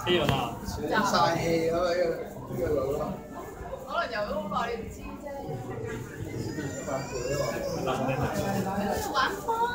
飛咗啦。 喘晒氣啊！呢個女咯。 可能游咗好耐，你唔知啫。 發攰啊嘛。 諗緊係。 玩波。